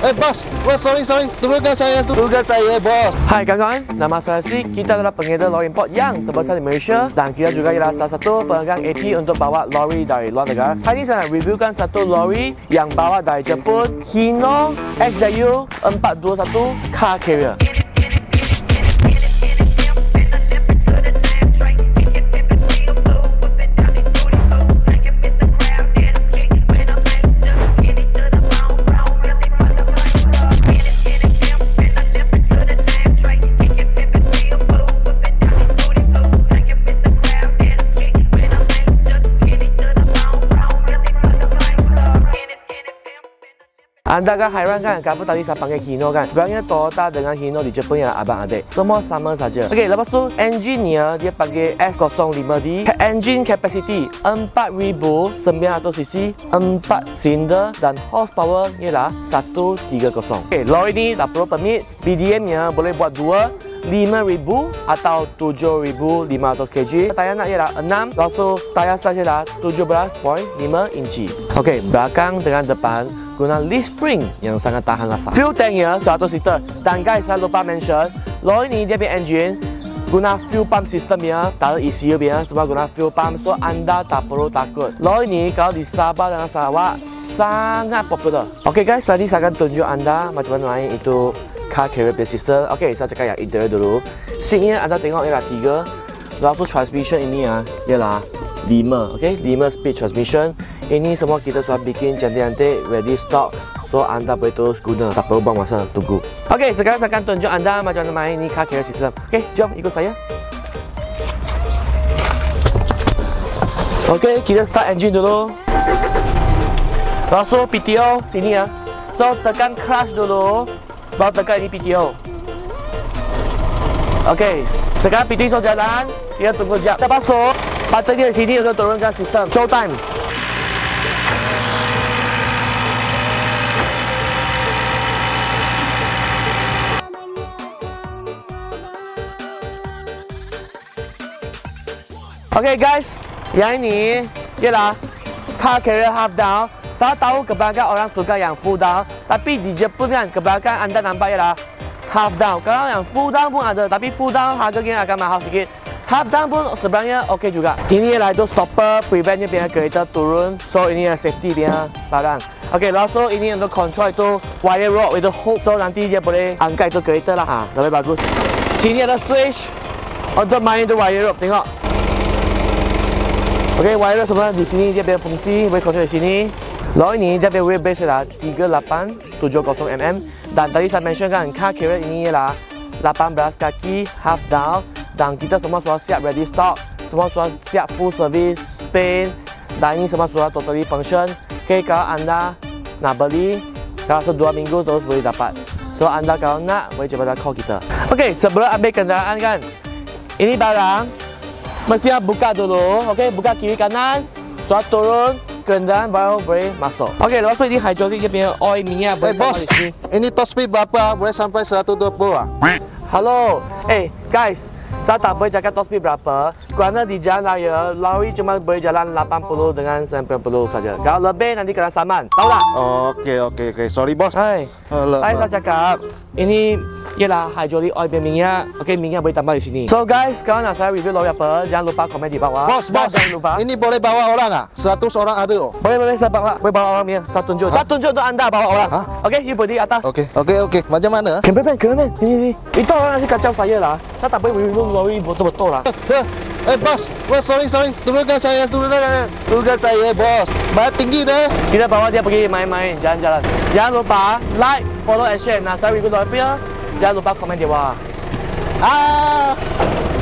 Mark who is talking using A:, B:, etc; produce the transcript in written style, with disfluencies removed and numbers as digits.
A: Bos, sorry. Turunkan saya, bos.
B: Hai kawan-kawan, nama saya Sri. Kita adalah pengedar lori import yang terbesar di Malaysia dan kita juga ialah salah satu pemegang AP untuk bawa lori dari luar negara. Hari ini saya nak reviewkan satu lori yang bawa dari Jepun, Hino XZU 421 Car Carrier. Anda kan hairan kan, kenapa tadi saya panggil Hino kan? Sebenarnya Toyota dengan Hino di Jepun yang abang-adik, semua sama saja. Okey, lepas tu engine-nya dia pakai S05D. Engine capacity 4900cc, 4 silinder dan horsepower ialah 130. Okey, lori ni tak perlu permit. BDM-nya boleh buat 5,000 atau 7,500 kg. Tayar nak ialah 6, lalu tayar saiz ialah 17.5 inci. Okey, belakang dengan depan guna leaf spring yang sangat tahan rasa. Fuel tanknya 100 liter. Dan guys, saya lupa mention, lori ni dia punya engine guna fuel pump sistemnya, tak ada ECU dia, semua guna fuel pump, so anda tak perlu takut. Lori ni kalau di Sabah dan Sarawak sangat popular. Okey guys, tadi saya akan tunjuk anda macam mana main itu car carrier system. Okey, saya cakap yang interior dulu. Seatnya anda tengok ialah 3. Lalu transmission ini ialah 5. Okey, 5 speed transmission. Ini semua kita sudah bikin cantik-cantik, ready stock. So anda boleh terus guna, tak perlu buang masa tunggu. Okey, sekarang saya akan tunjuk anda macam mana main ini car carrier system. Okey, jom ikut saya. Okey, kita start engine dulu. Langsung PTO sini ya. So tekan clutch dulu, baru tekan ini PTO. Okey, sekarang PTO jalan, kita tunggu sekejap. Saya masuk, button dia di sini untuk turunkan sistem. Show time. Okey guys, yang ini ialah car carrier half down. Saya tahu kebanyakan orang suka yang full down, tapi di Jepun kan kebanyakan anda nampak ialah half down. Kalau yang full down pun ada, tapi full down harganya akan mahal sikit. Half down pun sebenarnya okey juga. Ini ialah itu stopper, preventnya biar kereta turun. So ini adalah safety dia barang. Okey, lalu ini untuk control itu wire rope itu hook, so nanti dia boleh angkat itu kereta lah. Lebih bagus. Sini ada switch untuk main itu wire rope. Tengok. Okey, wire sebenarnya di sini dia punya fungsi boleh kontrol di sini. Lori ini dia punya wheelbase adalah 3870 mm dan tadi saya mention kan car carrier ini ialah 18 kaki half down dan kita semua sudah siap ready stock, semua sudah siap full service, paint dan ini semua sudah totally function. Okey, kalau anda nak beli, kalau 2 minggu terus boleh dapat. So anda kalau nak boleh cepat call kita. Okey, sebelum ambil kenderaan kan, ini barang mesti buka dulu. Okey, buka kiri kanan, suat turun, kenderaan baru boleh masuk. Okey, lepas tu ini hidrolik dia punya oil minyak boleh
A: bos, di sini. Ini top speed berapa? Boleh sampai 120 ah?
B: Halo. Guys, saya tak boleh cakap top speed berapa kerana di jalan raya, lori cuma boleh jalan 80 dengan 90 saja. Kalau lebih nanti kena saman. Tahu tak?
A: Okey. Sorry bos.
B: Tadi saya cakap ini ialah hidrolik oil minyak. Okey, minyak boleh tambah di sini. So guys, kalau nak saya review lori apa, jangan lupa komen di bawah.
A: Bos,
B: jangan lupa.
A: Ini boleh bawa orang ah? 100 orang ada oh?
B: Boleh saya bawa. Boleh bawa orang punya. Saya tunjuk. Saya tunjuk untuk anda bawa orang. Okey, you berdiri atas.
A: Okey. Macam mana?
B: Cameraman. Ini. Itu orang nasi kacau saya lah. Saya tak boleh review lori betul-betul lah.
A: Bos, sorry. Turunkan saya, bos. Bayar tinggi deh.
B: Kita bawa dia pergi main-main, jalan-jalan. Jangan lupa like, follow and share. Nah, saya review lori apa? Jangan lupa komen di bawah.